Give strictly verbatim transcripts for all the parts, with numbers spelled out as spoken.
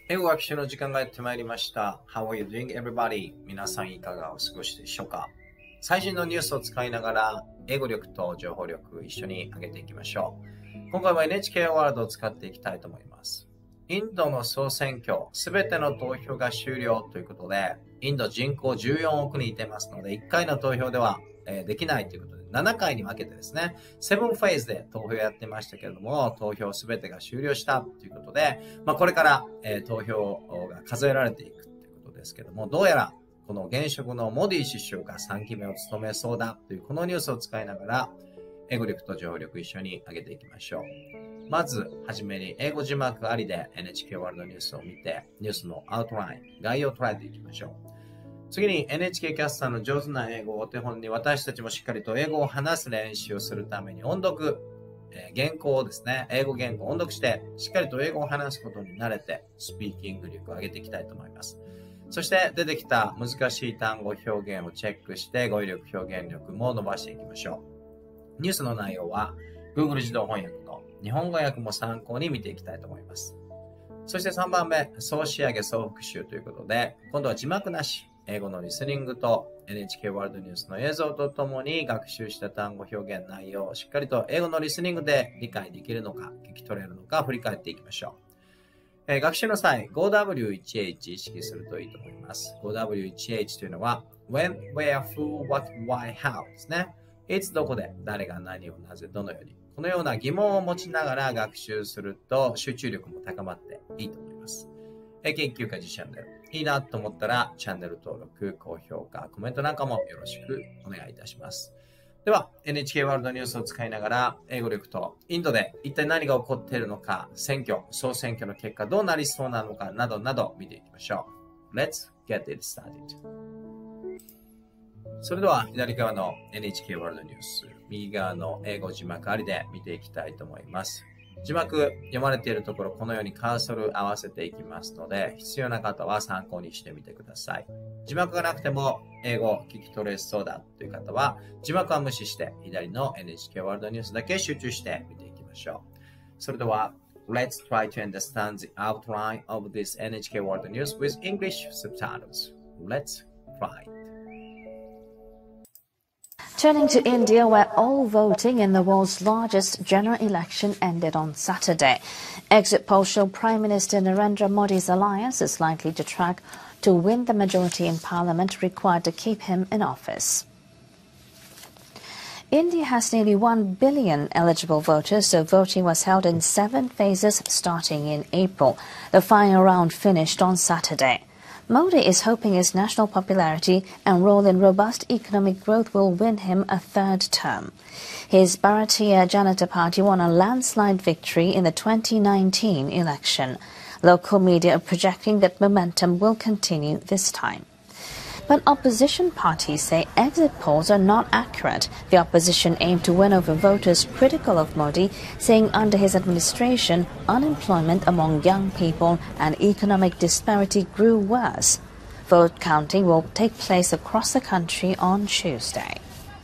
英語学習の時間がやってまいりました。How are you doing, everybody? 皆さんいかがお過ごしでしょうか？最新のニュースを使いながら、英語力と情報力一緒に上げていきましょう。今回は エヌエイチケー ワールドを使っていきたいと思います。インドの総選挙、すべての投票が終了ということで、インド人口じゅうよんおくにいてますので、いっかいの投票では、えー、できないということで、ななかいに分けてですね、セブンフェーズで投票やってましたけれども、投票すべてが終了したということで、まあ、これから、えー、投票が数えられていくということですけども、どうやらこの現職のモディ首相がさんきめを務めそうだというこのニュースを使いながら、英語力と情報力一緒に上げていきましょう。まず、はじめに英語字幕ありで エヌエイチケー ワールドニュースを見て、ニュースのアウトライン、概要を捉えていきましょう。次に エヌエイチケー キャスターの上手な英語をお手本に私たちもしっかりと英語を話す練習をするために音読、えー、原稿をですね、英語原稿を音読して、しっかりと英語を話すことに慣れて、スピーキング力を上げていきたいと思います。そして出てきた難しい単語表現をチェックして、語彙力、表現力も伸ばしていきましょう。ニュースの内容は Google 自動翻訳と日本語訳も参考に見ていきたいと思います。そしてさんばんめ、総仕上げ総復習ということで、今度は字幕なし、英語のリスニングと エヌエイチケー ワールドニュースの映像とともに学習した単語表現内容をしっかりと英語のリスニングで理解できるのか、聞き取れるのか振り返っていきましょう。えー、学習の際、ファイブダブリューワンエイチ 意識するといいと思います。ファイブダブリューワンエイチ というのは when, where, who, what, why, how ですね。いつどこで、誰が何をなぜ、どのように。このような疑問を持ちながら学習すると集中力も高まっていいと思います。研究家自チャンネル。いいなと思ったらチャンネル登録、高評価、コメントなんかもよろしくお願いいたします。では、エヌエイチケー ワールドニュースを使いながら英語力とインドで一体何が起こっているのか、選挙、総選挙の結果どうなりそうなのかなどなど見ていきましょう。Let's get it started. それでは左側の エヌエイチケー ワールドニュース、右側の英語字幕ありで見ていきたいと思います。字幕読まれているところ、このようにカーソル合わせていきますので、必要な方は参考にしてみてください。字幕がなくても英語聞き取れそうだという方は、字幕は無視して左の エヌエイチケー ワールドニュースだけ集中して見ていきましょう。それでは、Let's try to understand the outline of this エヌエイチケー World News with English subtitles. Let's try. Turning to India, where all voting in the world's largest general election ended on Saturday. Exit polls show Prime Minister Narendra Modi's alliance is likely to track to win the majority in parliament required to keep him in office. India has nearly one billion eligible voters, so voting was held in seven phases starting in April. The final round finished on Saturday. Modi is hoping his national popularity and role in robust economic growth will win him a third term. His Bharatiya Janata Party won a landslide victory in the twenty nineteen election. Local media are projecting that momentum will continue this time. But opposition parties say exit polls are not accurate. The opposition aimed to win over voters critical of Modi, saying under his administration, unemployment among young people and economic disparity grew worse. Vote counting will take place across the country on Tuesday.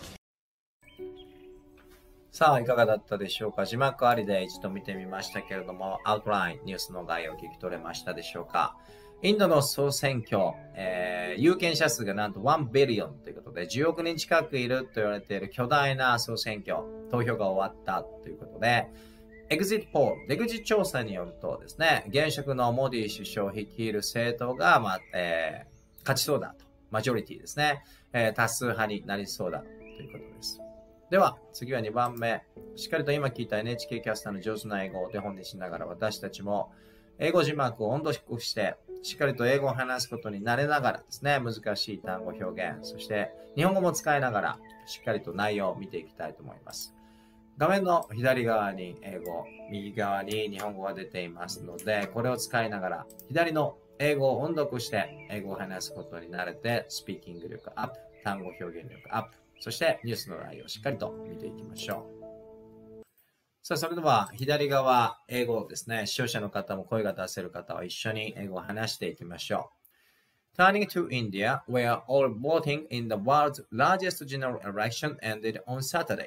さあ、いかがだったでしょうか？字幕ありで一度見てみましたけれども、アウトライン、ニュースの概要を聞き取れましたでしょうか？インドの総選挙、えー、有権者数がなんといちビリオンということでじゅうおくにん近くいると言われている巨大な総選挙、投票が終わったということで、エグジットポール、出口調査によるとですね、現職のモディ首相率いる政党が、まあえー、勝ちそうだと、マジョリティですね、えー、多数派になりそうだということです。では、次はにばんめ。しっかりと今聞いた エヌエイチケー キャスターの上手な英語をお手本にしながら私たちも英語字幕を音読して、しっかりと英語を話すことに慣れながらですね、難しい単語表現、そして日本語も使いながら、しっかりと内容を見ていきたいと思います。画面の左側に英語、右側に日本語が出ていますので、これを使いながら、左の英語を音読して、英語を話すことに慣れて、スピーキング力アップ、単語表現力アップ、そしてニュースの内容をしっかりと見ていきましょう。さあ、それでは左側、英語ですね。視聴者の方も声が出せる方は一緒に英語を話していきましょう。Turning to India, where all voting in the world's largest general election ended on Saturday.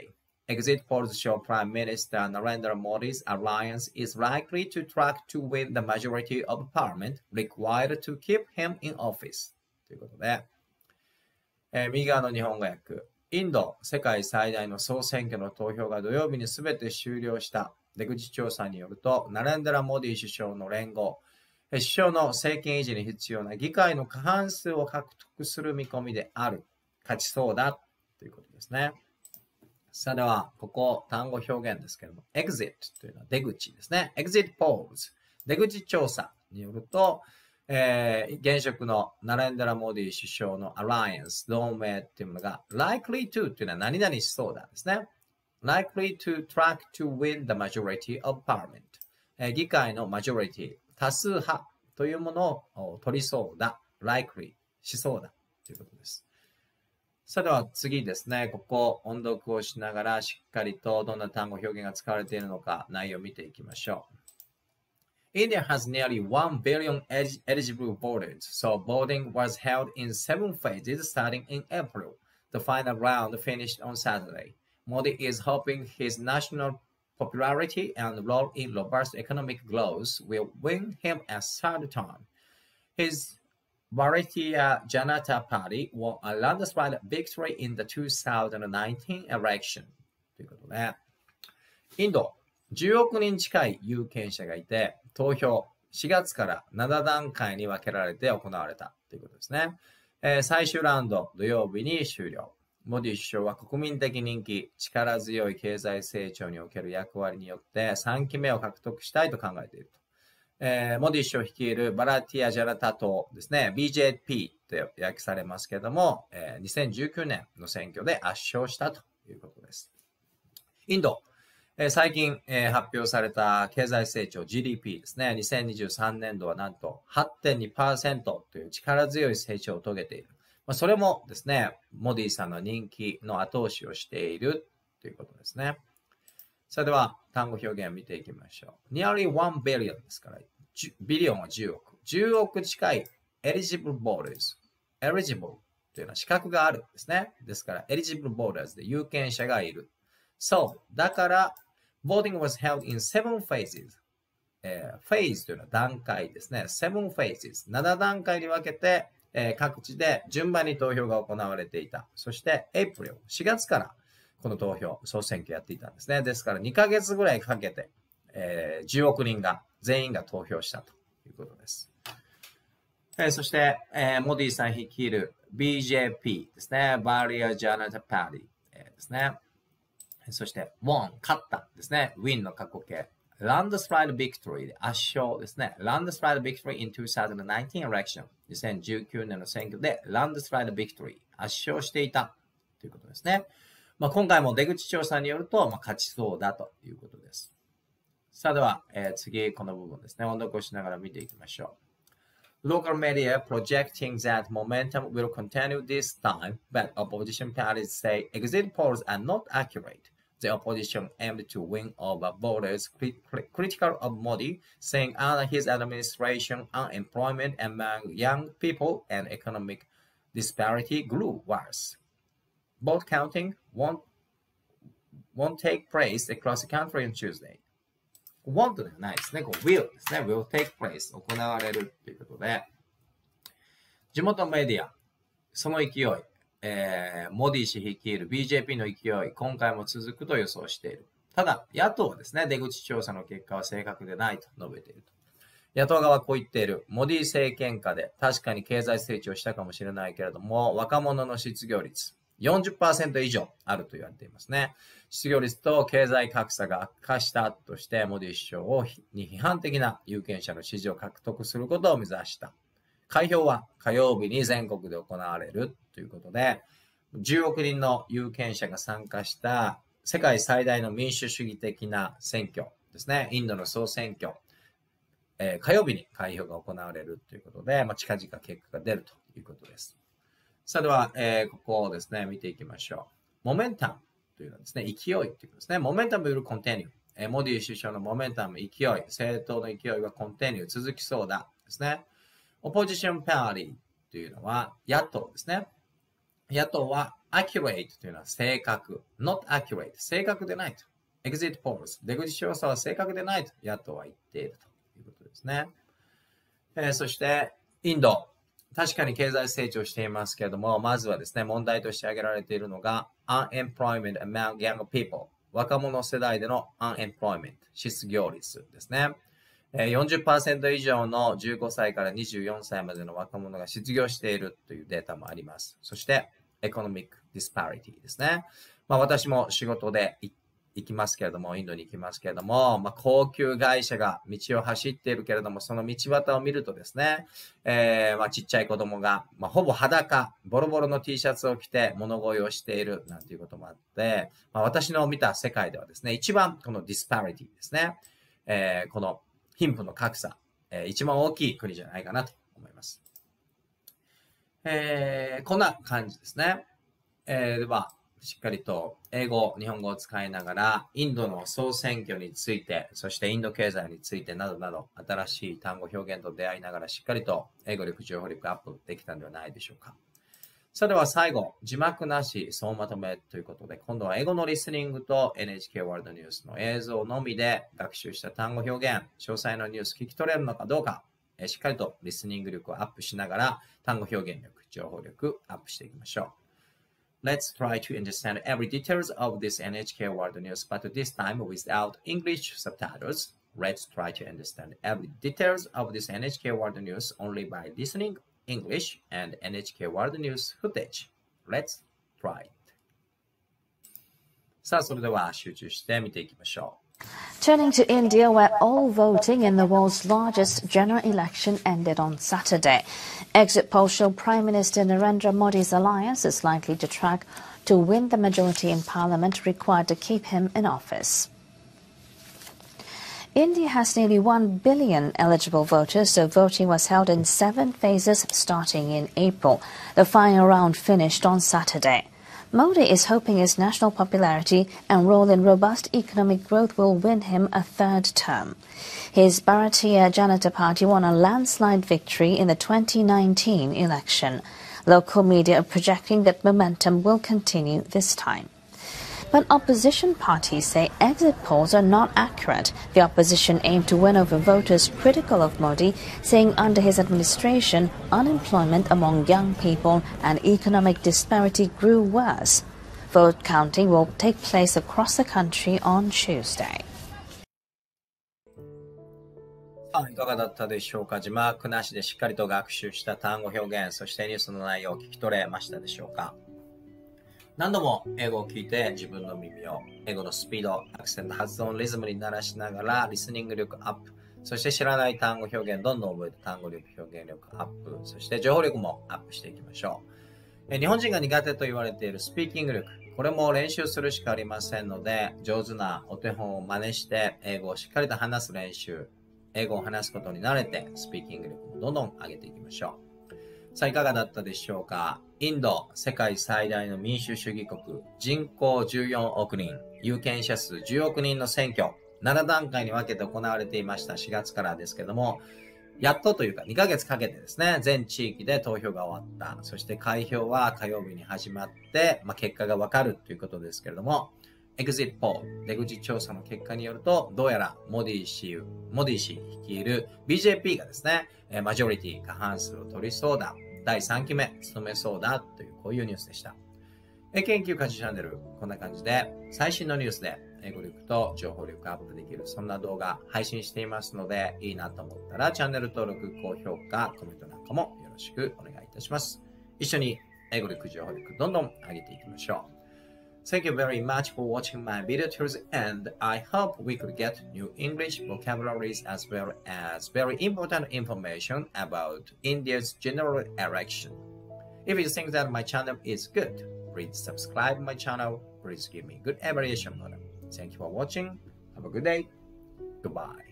Exit polls show Prime Minister Narendra Modi's alliance is likely to track to win the majority of parliament required to keep him in office. ということで、えー、右側の日本語訳。インド、世界最大の総選挙の投票が土曜日にすべて終了した。出口調査によると、ナレンダラ・モディ首相の連合、首相の政権維持に必要な議会の過半数を獲得する見込みである。勝ちそうだということですね。さあでは、ここ単語表現ですけれども、exit というのは出口ですね。exit polls 出口調査によると、えー、現職のナレンダラ・モディ首相の alliance 同盟っていうのが likely to というのは何々しそうだですね。likely to track to win the majority of parliament、えー、議会の majority 多数派というものを取りそうだ likely しそうだということです。それでは次ですね、ここ音読をしながらしっかりとどんな単語表現が使われているのか内容を見ていきましょう。India has nearly one billion eligible voters, so voting was held in seven phases starting in April. The final round finished on Saturday. Modi is hoping his national popularity and role in robust economic growth will win him a third term. His Bharatiya Janata Party won a landslide victory in the two thousand nineteen election. ということで、インドじゅうおくにん近い有権者がいて、投票しがつからななだんかいに分けられて行われたということですね。えー、最終ラウンド土曜日に終了。モディ首相は国民的人気、力強い経済成長における役割によってさんきめを獲得したいと考えていると。えー、モディ首相率いるバラティア・ジャラタ党ですね、ビージェーピー と訳されますけれども、えー、にせんじゅうきゅうねんの選挙で圧勝したということです。インド、えー、最近、えー、発表された経済成長 ジーディーピー ですね、にせんにじゅうさんねんどはなんと はちてんにパーセント という力強い成長を遂げている。まあ、それもですね、モディさんの人気の後押しをしているということですね。それでは単語表現を見ていきましょう。nearly one billion ですから、ビリオンはじゅうおく。じゅうおく近い eligible voters。eligible というのは資格があるんですね。ですから、eligible voters で有権者がいる。そう。だから、voting was held in seven phases。えー、phase というのは段階ですね。seven phases。ななだんかいに分けて、えー、各地で順番に投票が行われていた。そして、April、しがつからこの投票、総選挙やっていたんですね。ですからにかげつぐらいかけて、えー、じゅうおくにんが、全員が投票したということです。えー、そして、えー、モディさん率いる ビージェーピー ですね。バリア・ジャナタ・パーティー、えー、ですね。そして、won、勝ったですね。win の過去形。landslide victory で圧勝ですね。landslide victory in twenty nineteen election。にせんじゅうきゅうねんの選挙で landslide victory 圧勝していたということですね。まあ、今回も出口調査によると、まあ、勝ちそうだということです。さあでは、えー、次この部分ですね。音読をしながら見ていきましょう。Local media projecting that momentum will continue this time, but opposition parties say exit polls are not accurate. The opposition aimed to win over voters critical of Modi, saying under his administration, unemployment among young people and economic disparity grew worse. Vote counting won't, won't take place across the country on Tuesday. want ではないですね。こう will ですね。will take place 行われるということで、地元メディア、その勢い、えー、モディ氏率いる ビージェーピー の勢い、今回も続くと予想している。ただ、野党はですね、出口調査の結果は正確でないと述べていると。野党側はこう言っている。モディ政権下で確かに経済成長したかもしれないけれども、若者の失業率、よんじゅっパーセント 以上あると言われていますね。失業率と経済格差が悪化したとして、モディ首相をに批判的な有権者の支持を獲得することを目指した。開票は火曜日に全国で行われるということで、じゅうおくにんの有権者が参加した世界最大の民主主義的な選挙ですね。インドの総選挙。えー、火曜日に開票が行われるということで、まあ、近々結果が出るということです。さあでは、えー、ここをですね、見ていきましょう。モメンタムというのはですね、勢いということですね。モメンタム will continue。えー、モディ首相のモメンタム、勢い、政党の勢いは continue、続きそうだですね。オポジションパーティーというのは野党ですね。 野党は accurate というのは正確。not accurate。正確でないと。exit polls。出口調査は正確でないと野党は言っているということですね。えー、そして、インド。確かに経済成長していますけれども、まずはですね、問題として挙げられているのが unemployment among young people。若者世代での unemployment。失業率ですね。よんじゅっパーセント 以上のじゅうごさいからにじゅうよんさいまでの若者が失業しているというデータもあります。そして、エコノミックディスパリティですね。まあ私も仕事で行きますけれども、インドに行きますけれども、まあ高級会社が道を走っているけれども、その道端を見るとですね、えー、まあちっちゃい子供が、まあほぼ裸、ボロボロの T シャツを着て物乞いをしているなんていうこともあって、まあ私の見た世界ではですね、一番このディスパリティですね、えー、この貧富の格差、えー、一番大きい国じゃないかなと思います。えー、こんな感じですね。えー、では、しっかりと英語、日本語を使いながら、インドの総選挙について、そしてインド経済についてなどなど、新しい単語表現と出会いながら、しっかりと英語力、情報力アップできたのではないでしょうか。それでは最後、字幕なし総まとめということで、今度は英語のリスニングと エヌエイチケー ワールドニュースの映像のみで学習した単語表現、詳細なニュース聞き取れるのかどうか、しっかりとリスニング力をアップしながら、単語表現力、情報力アップしていきましょう。Let's try to understand every details of this エヌエイチケー World News, but this time without English subtitles. Let's try to understand every details of this エヌエイチケー World News only by listening English and エヌエイチケー World News footage. Let's try it. さあ、それでは集中して見ていきましょう。 Turning to India, where all voting in the world's largest general election ended on Saturday. Exit polls show Prime Minister Narendra Modi's alliance is likely to track to win the majority in parliament required to keep him in office. India has nearly one billion eligible voters, so voting was held in seven phases starting in April. The final round finished on Saturday. Modi is hoping his national popularity and role in robust economic growth will win him a third term. His Bharatiya Janata Party won a landslide victory in the twenty nineteen election. Local media are projecting that momentum will continue this time. But opposition parties say exit polls are not accurate. The opposition aimed to win over voters critical of Modi, saying under his administration, unemployment among young people and economic disparity grew worse. Vote counting will take place across the country on Tuesday. いかがだったでしょうか。字幕なしでしっかりと学習した単語表現、そしてニュースの内容を聞き取れましたでしょうか。何度も英語を聞いて自分の耳を英語のスピード、アクセント、発音、リズムに慣らしながらリスニング力アップ、そして知らない単語表現どんどん覚えて単語力、表現力アップ、そして情報力もアップしていきましょう。え日本人が苦手と言われているスピーキング力、これも練習するしかありませんので、上手なお手本を真似して英語をしっかりと話す練習、英語を話すことに慣れてスピーキング力もどんどん上げていきましょう。さあいかがだったでしょうか。インド、世界最大の民主主義国、人口じゅうよんおくにん、有権者数じゅうおくにんの選挙、ななだんかいに分けて行われていました。しがつからですけども、やっとというかにかげつかけてですね、全地域で投票が終わった。そして開票は火曜日に始まって、まあ、結果がわかるということですけれども、エグジットポール、出口調査の結果によると、どうやらモディ氏、モディ氏率いる ビージェーピー がですね、マジョリティ過半数を取りそうだ。だいさんきめ務めそうだというこういうニュースでした。研究家事チャンネル、こんな感じで最新のニュースで英語力と情報力アップできるそんな動画配信していますので、いいなと思ったらチャンネル登録、高評価、コメントなんかもよろしくお願いいたします。一緒に英語力、情報力どんどん上げていきましょう。Thank you very much for watching my video till the end. I hope we could get new English vocabularies as well as very important information about India's general election. If you think that my channel is good, please subscribe my channel. Please give me good evaluation button. Thank you for watching. Have a good day. Goodbye.